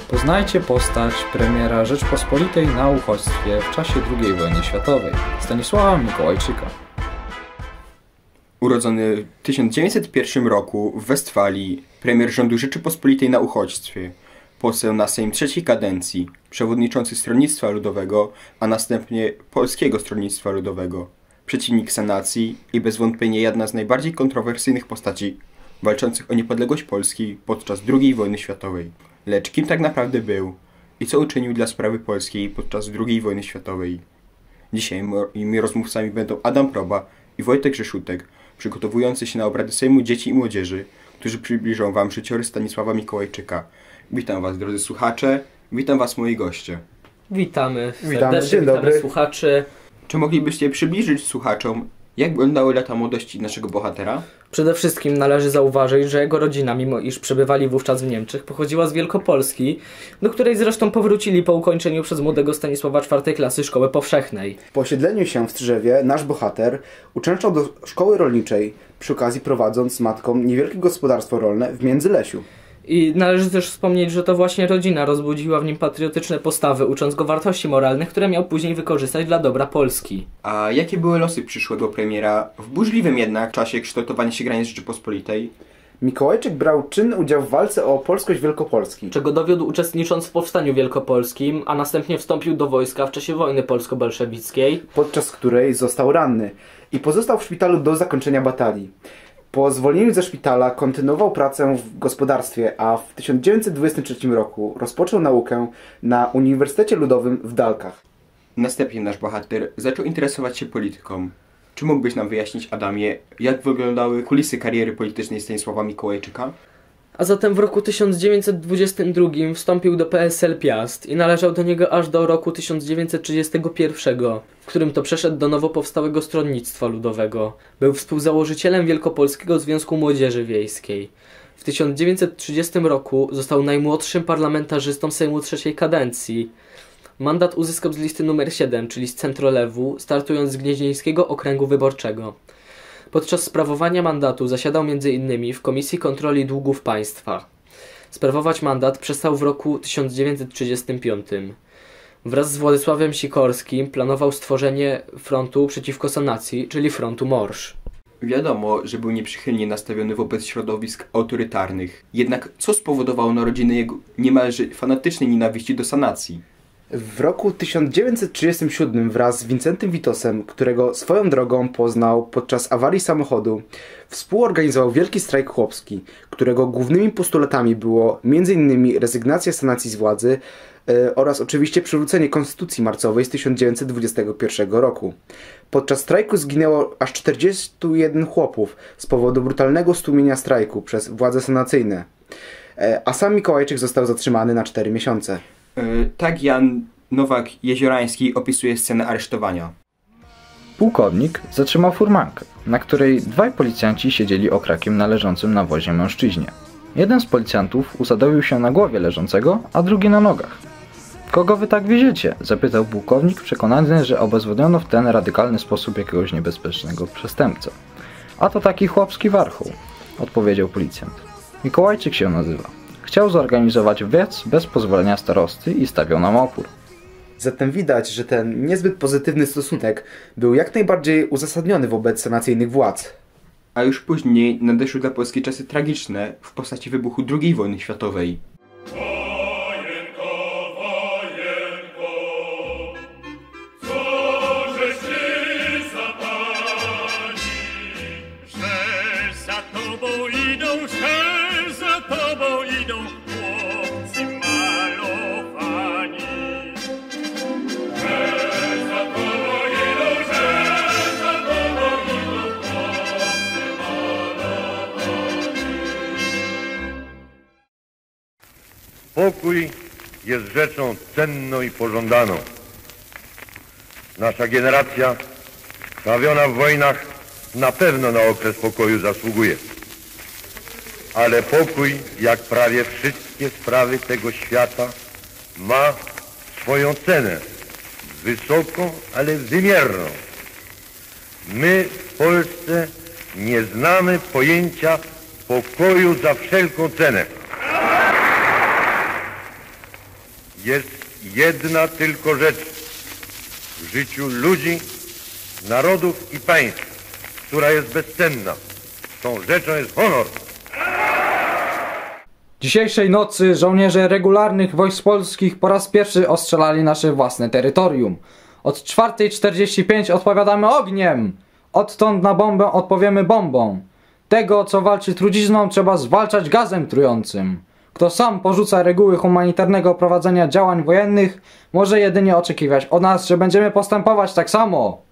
Poznajcie postać premiera Rzeczpospolitej na uchodźstwie w czasie II wojny światowej, Stanisława Mikołajczyka. Urodzony w 1901 roku w Westfalii, premier rządu Rzeczypospolitej na uchodźstwie, poseł na Sejm trzeciej kadencji, przewodniczący Stronnictwa Ludowego, a następnie Polskiego Stronnictwa Ludowego, przeciwnik sanacji i bez wątpienia jedna z najbardziej kontrowersyjnych postaci walczących o niepodległość Polski podczas II wojny światowej. Lecz kim tak naprawdę był i co uczynił dla sprawy polskiej podczas II wojny światowej? Dzisiaj moimi rozmówcami będą Adam Proba i Wojtek Rzeszutek, przygotowujący się na obrady Sejmu Dzieci i Młodzieży, którzy przybliżą Wam życiorys Stanisława Mikołajczyka. Witam Was, drodzy słuchacze, witam Was, moi goście. Witamy serdecznie, witamy słuchaczy. Czy moglibyście przybliżyć słuchaczom, jak wyglądały lata młodości naszego bohatera? Przede wszystkim należy zauważyć, że jego rodzina, mimo iż przebywali wówczas w Niemczech, pochodziła z Wielkopolski, do której zresztą powrócili po ukończeniu przez młodego Stanisława 4. klasy szkoły powszechnej. Po osiedleniu się w Strzewie nasz bohater uczęszczał do szkoły rolniczej, przy okazji prowadząc z matką niewielkie gospodarstwo rolne w Międzylesiu. I należy też wspomnieć, że to właśnie rodzina rozbudziła w nim patriotyczne postawy, ucząc go wartości moralnych, które miał później wykorzystać dla dobra Polski. A jakie były losy przyszłego premiera w burzliwym jednak czasie kształtowania się granic Rzeczypospolitej? Mikołajczyk brał czynny udział w walce o polskość Wielkopolski, czego dowiódł uczestnicząc w Powstaniu Wielkopolskim, a następnie wstąpił do wojska w czasie wojny polsko-bolszewickiej, podczas której został ranny i pozostał w szpitalu do zakończenia batalii. Po zwolnieniu ze szpitala kontynuował pracę w gospodarstwie, a w 1923 roku rozpoczął naukę na Uniwersytecie Ludowym w Dalkach. Następnie nasz bohater zaczął interesować się polityką. Czy mógłbyś nam wyjaśnić, Adamie, jak wyglądały kulisy kariery politycznej Stanisława Mikołajczyka? A zatem w roku 1922 wstąpił do PSL Piast i należał do niego aż do roku 1931, w którym to przeszedł do nowo powstałego Stronnictwa Ludowego. Był współzałożycielem Wielkopolskiego Związku Młodzieży Wiejskiej. W 1930 roku został najmłodszym parlamentarzystą Sejmu trzeciej kadencji. Mandat uzyskał z listy numer 7, czyli z centrolewu, startując z Gnieźnieńskiego Okręgu Wyborczego. Podczas sprawowania mandatu zasiadał m.in. w Komisji Kontroli Długów Państwa. Sprawować mandat przestał w roku 1935. Wraz z Władysławem Sikorskim planował stworzenie frontu przeciwko sanacji, czyli frontu Morsz. Wiadomo, że był nieprzychylnie nastawiony wobec środowisk autorytarnych. Jednak co spowodowało narodziny jego niemalże fanatycznej nienawiści do sanacji? W roku 1937 wraz z Wincentym Witosem, którego swoją drogą poznał podczas awarii samochodu, współorganizował wielki strajk chłopski, którego głównymi postulatami było m.in. rezygnacja sanacji z władzy oraz oczywiście przywrócenie konstytucji marcowej z 1921 roku. Podczas strajku zginęło aż 41 chłopów z powodu brutalnego stłumienia strajku przez władze sanacyjne, a sam Mikołajczyk został zatrzymany na 4 miesiące. Tak Jan Nowak-Jeziorański opisuje scenę aresztowania. Pułkownik zatrzymał furmankę, na której dwaj policjanci siedzieli okrakiem na leżącym na wozie mężczyźnie. Jeden z policjantów usadowił się na głowie leżącego, a drugi na nogach. Kogo wy tak wieziecie? Zapytał pułkownik, przekonany, że obezwładniono w ten radykalny sposób jakiegoś niebezpiecznego przestępcę. A to taki chłopski warchoł, odpowiedział policjant. Mikołajczyk się nazywa. Chciał zorganizować wiec bez pozwolenia starosty i stawiał nam opór. Zatem widać, że ten niezbyt pozytywny stosunek był jak najbardziej uzasadniony wobec sanacyjnych władz. A już później nadeszły dla Polski czasy tragiczne w postaci wybuchu II wojny światowej. Pokój jest rzeczą cenną i pożądaną. Nasza generacja, trawiona w wojnach, na pewno na okres pokoju zasługuje. Ale pokój, jak prawie wszystkie sprawy tego świata, ma swoją cenę. Wysoką, ale wymierną. My w Polsce nie znamy pojęcia pokoju za wszelką cenę. jest jedna tylko rzecz w życiu ludzi, narodów i państw, która jest bezcenna. Tą rzeczą jest honor. Dzisiejszej nocy żołnierze regularnych wojsk polskich po raz pierwszy ostrzelali nasze własne terytorium. Od 4:45 odpowiadamy ogniem. Odtąd na bombę odpowiemy bombą. Tego, co walczy trucizną, trzeba zwalczać gazem trującym. Kto sam porzuca reguły humanitarnego prowadzenia działań wojennych, może jedynie oczekiwać od nas, że będziemy postępować tak samo.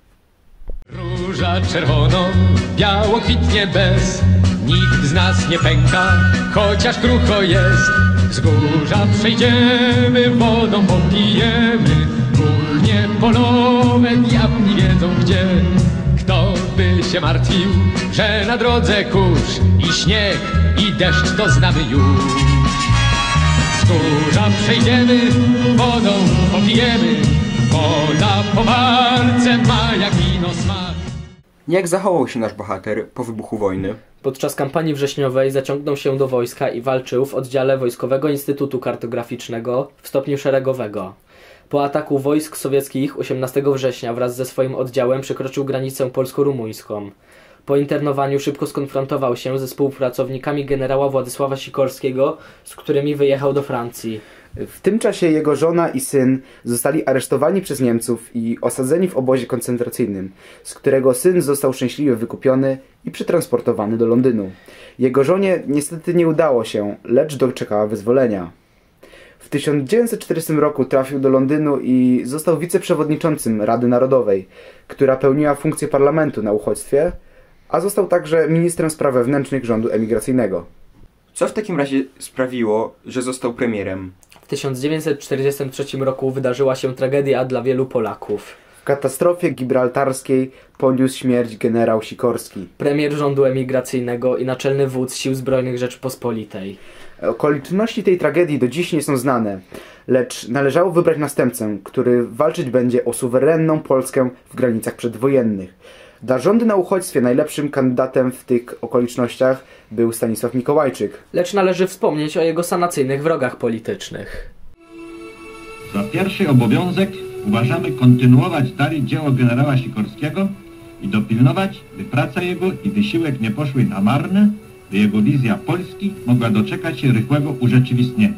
Róża czerwono, biało kwitnie bez. Nikt z nas nie pęka, chociaż krucho jest. Wzgórza przejdziemy, wodą popijemy. Kuchnie polowe, diabli wiedzą gdzie. Kto by się martwił, że na drodze kurz i śnieg i deszcz to znamy już. Wzgórza przejdziemy, wodą popijemy. Woda po walce ma jak wino smak. Jak zachował się nasz bohater po wybuchu wojny? Podczas kampanii wrześniowej zaciągnął się do wojska i walczył w oddziale Wojskowego Instytutu Kartograficznego w stopniu szeregowego. Po ataku wojsk sowieckich 18 września wraz ze swoim oddziałem przekroczył granicę polsko-rumuńską. Po internowaniu szybko skonfrontował się ze współpracownikami generała Władysława Sikorskiego, z którymi wyjechał do Francji. W tym czasie jego żona i syn zostali aresztowani przez Niemców i osadzeni w obozie koncentracyjnym, z którego syn został szczęśliwie wykupiony i przetransportowany do Londynu. Jego żonie niestety nie udało się, lecz doczekała wyzwolenia. W 1940 roku trafił do Londynu i został wiceprzewodniczącym Rady Narodowej, która pełniła funkcję parlamentu na uchodźstwie, a został także ministrem spraw wewnętrznych rządu emigracyjnego. Co w takim razie sprawiło, że został premierem? W 1943 roku wydarzyła się tragedia dla wielu Polaków. W katastrofie gibraltarskiej poniósł śmierć generał Sikorski. Premier rządu emigracyjnego i naczelny wódz Sił Zbrojnych Rzeczypospolitej. Okoliczności tej tragedii do dziś nie są znane, lecz należało wybrać następcę, który walczyć będzie o suwerenną Polskę w granicach przedwojennych. Dla rządu na uchodźstwie najlepszym kandydatem w tych okolicznościach był Stanisław Mikołajczyk. Lecz należy wspomnieć o jego sanacyjnych wrogach politycznych. Za pierwszy obowiązek uważamy kontynuować dalej dzieło generała Sikorskiego i dopilnować, by praca jego i wysiłek nie poszły na marne, by jego wizja Polski mogła doczekać się rychłego urzeczywistnienia.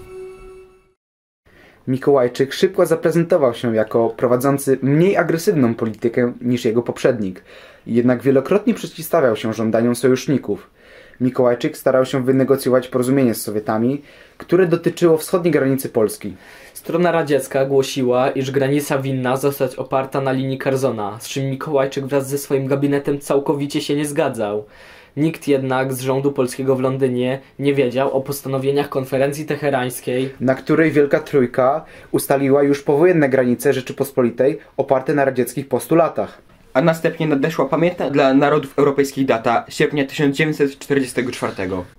Mikołajczyk szybko zaprezentował się jako prowadzący mniej agresywną politykę niż jego poprzednik, jednak wielokrotnie przeciwstawiał się żądaniom sojuszników. Mikołajczyk starał się wynegocjować porozumienie z Sowietami, które dotyczyło wschodniej granicy Polski. Strona radziecka głosiła, iż granica winna zostać oparta na linii Curzona, z czym Mikołajczyk wraz ze swoim gabinetem całkowicie się nie zgadzał. Nikt jednak z rządu polskiego w Londynie nie wiedział o postanowieniach konferencji teherańskiej, na której Wielka Trójka ustaliła już powojenne granice Rzeczypospolitej oparte na radzieckich postulatach. A następnie nadeszła pamiętna dla narodów europejskich data sierpnia 1944.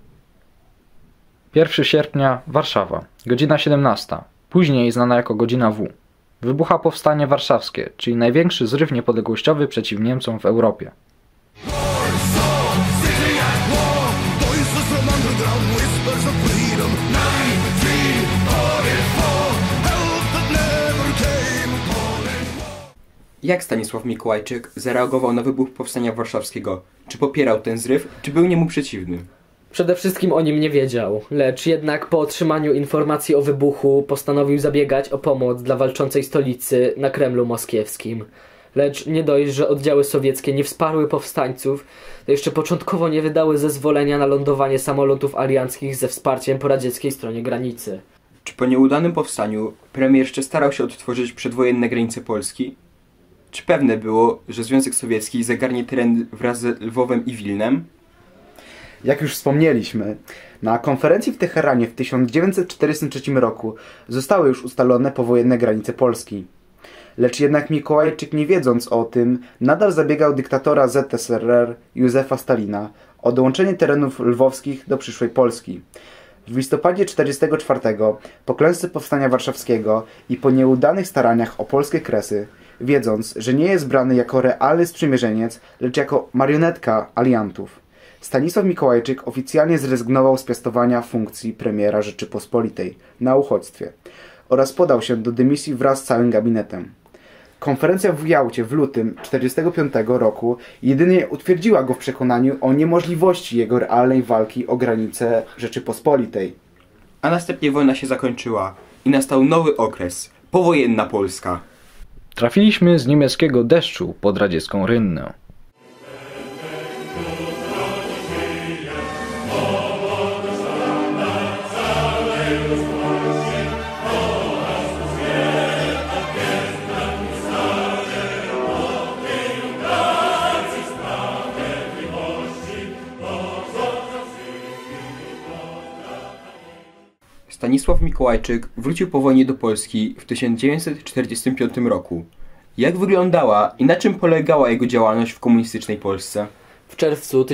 1 sierpnia, Warszawa, godzina 17, później znana jako godzina W. Wybucha powstanie warszawskie, czyli największy zryw niepodległościowy przeciw Niemcom w Europie. Jak Stanisław Mikołajczyk zareagował na wybuch Powstania Warszawskiego? Czy popierał ten zryw, czy był niemu przeciwny? Przede wszystkim o nim nie wiedział, lecz jednak po otrzymaniu informacji o wybuchu postanowił zabiegać o pomoc dla walczącej stolicy na Kremlu Moskiewskim. Lecz nie dość, że oddziały sowieckie nie wsparły powstańców, to jeszcze początkowo nie wydały zezwolenia na lądowanie samolotów alianckich ze wsparciem po radzieckiej stronie granicy. Czy po nieudanym powstaniu premier jeszcze starał się odtworzyć przedwojenne granice Polski? Czy pewne było, że Związek Sowiecki zagarnie teren wraz z Lwowem i Wilnem? Jak już wspomnieliśmy, na konferencji w Teheranie w 1943 roku zostały już ustalone powojenne granice Polski. Lecz jednak Mikołajczyk, nie wiedząc o tym, nadal zabiegał dyktatora ZSRR Józefa Stalina o dołączenie terenów lwowskich do przyszłej Polski. W listopadzie 1944, po klęsce Powstania Warszawskiego i po nieudanych staraniach o polskie Kresy, wiedząc, że nie jest brany jako realny sprzymierzeniec, lecz jako marionetka aliantów, Stanisław Mikołajczyk oficjalnie zrezygnował z piastowania funkcji premiera Rzeczypospolitej na uchodźstwie. oraz podał się do dymisji wraz z całym gabinetem. Konferencja w Jałcie w lutym 1945 roku jedynie utwierdziła go w przekonaniu o niemożliwości jego realnej walki o granice Rzeczypospolitej. A następnie wojna się zakończyła i nastał nowy okres, powojenna Polska. Trafiliśmy z niemieckiego deszczu pod radziecką rynnę. Stanisław Mikołajczyk wrócił po wojnie do Polski w 1945 roku. Jak wyglądała i na czym polegała jego działalność w komunistycznej Polsce? W czerwcu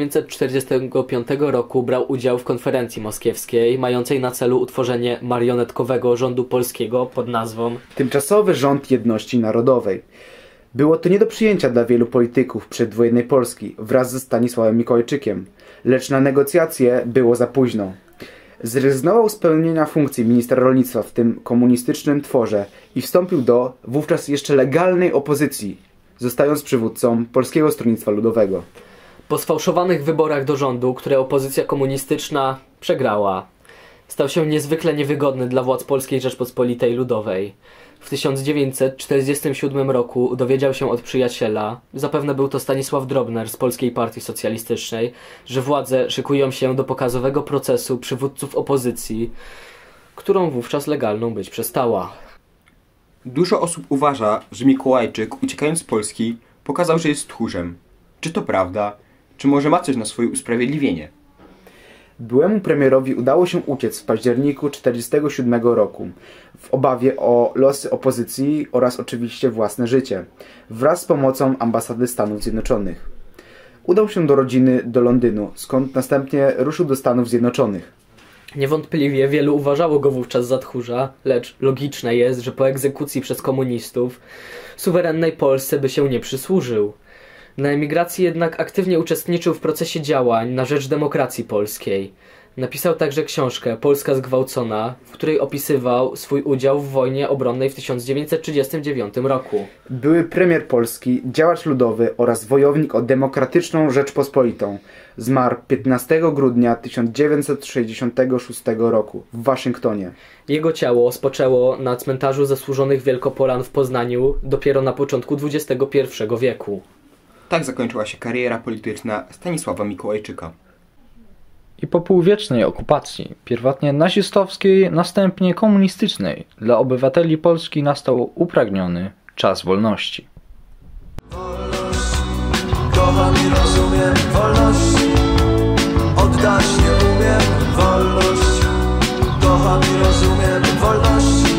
1945 roku brał udział w konferencji moskiewskiej, mającej na celu utworzenie marionetkowego rządu polskiego pod nazwą Tymczasowy Rząd Jedności Narodowej. Było to nie do przyjęcia dla wielu polityków przedwojennej Polski wraz ze Stanisławem Mikołajczykiem, lecz na negocjacje było za późno. Zrezygnował z pełnienia funkcji ministra rolnictwa w tym komunistycznym tworze i wstąpił do wówczas jeszcze legalnej opozycji, zostając przywódcą Polskiego Stronnictwa Ludowego. Po sfałszowanych wyborach do rządu, które opozycja komunistyczna przegrała, stał się niezwykle niewygodny dla władz Polskiej Rzeczpospolitej Ludowej. W 1947 roku dowiedział się od przyjaciela, zapewne był to Stanisław Drobner z Polskiej Partii Socjalistycznej, że władze szykują się do pokazowego procesu przywódców opozycji, którą wówczas legalną być przestała. Dużo osób uważa, że Mikołajczyk, uciekając z Polski, pokazał, że jest tchórzem. Czy to prawda? Czy może ma coś na swoje usprawiedliwienie? Byłemu premierowi udało się uciec w październiku 1947 roku w obawie o losy opozycji oraz oczywiście własne życie, wraz z pomocą ambasady Stanów Zjednoczonych. Udał się do rodziny do Londynu, skąd następnie ruszył do Stanów Zjednoczonych. Niewątpliwie wielu uważało go wówczas za tchórza, lecz logiczne jest, że po egzekucji przez komunistów suwerennej Polsce by się nie przysłużył. Na emigracji jednak aktywnie uczestniczył w procesie działań na rzecz demokracji polskiej. Napisał także książkę Polska zgwałcona, w której opisywał swój udział w wojnie obronnej w 1939 roku. Były premier Polski, działacz ludowy oraz wojownik o demokratyczną Rzeczpospolitą. Zmarł 15 grudnia 1966 roku w Waszyngtonie. Jego ciało spoczęło na cmentarzu zasłużonych Wielkopolan w Poznaniu dopiero na początku XXI wieku. Tak zakończyła się kariera polityczna Stanisława Mikołajczyka. I po półwiecznej okupacji, pierwotnie nazistowskiej, następnie komunistycznej, dla obywateli Polski nastał upragniony czas wolności. Wolność, kocham i rozumiem wolności, oddać nie umiem wolność, kocham i rozumiem wolności.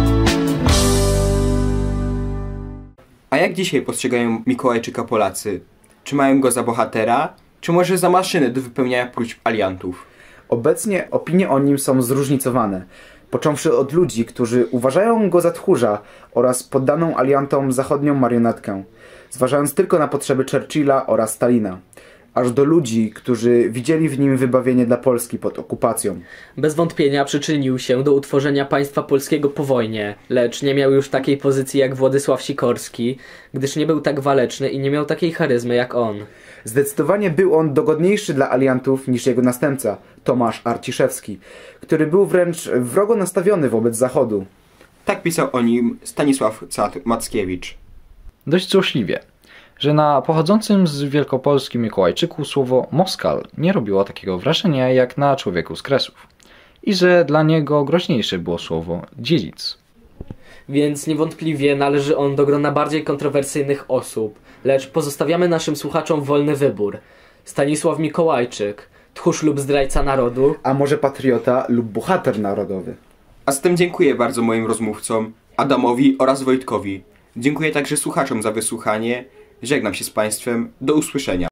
A jak dzisiaj postrzegają Mikołajczyka Polacy? Czy mają go za bohatera, czy może za maszynę do wypełniania próśb aliantów? Obecnie opinie o nim są zróżnicowane, począwszy od ludzi, którzy uważają go za tchórza oraz poddaną aliantom zachodnią marionetkę, zważając tylko na potrzeby Churchilla oraz Stalina, aż do ludzi, którzy widzieli w nim wybawienie dla Polski pod okupacją. Bez wątpienia przyczynił się do utworzenia państwa polskiego po wojnie, lecz nie miał już takiej pozycji jak Władysław Sikorski, gdyż nie był tak waleczny i nie miał takiej charyzmy jak on. Zdecydowanie był on dogodniejszy dla aliantów niż jego następca, Tomasz Arciszewski, który był wręcz wrogo nastawiony wobec Zachodu. Tak pisał o nim Stanisław Mackiewicz. Dość złośliwie, że na pochodzącym z Wielkopolski Mikołajczyku słowo Moskal nie robiło takiego wrażenia jak na człowieku z Kresów i że dla niego groźniejsze było słowo dziedzic. Więc niewątpliwie należy on do grona bardziej kontrowersyjnych osób, lecz pozostawiamy naszym słuchaczom wolny wybór. Stanisław Mikołajczyk, tchórz lub zdrajca narodu, A może patriota lub bohater narodowy? A zatem dziękuję bardzo moim rozmówcom, Adamowi oraz Wojtkowi. Dziękuję także słuchaczom za wysłuchanie. Żegnam się z Państwem. Do usłyszenia.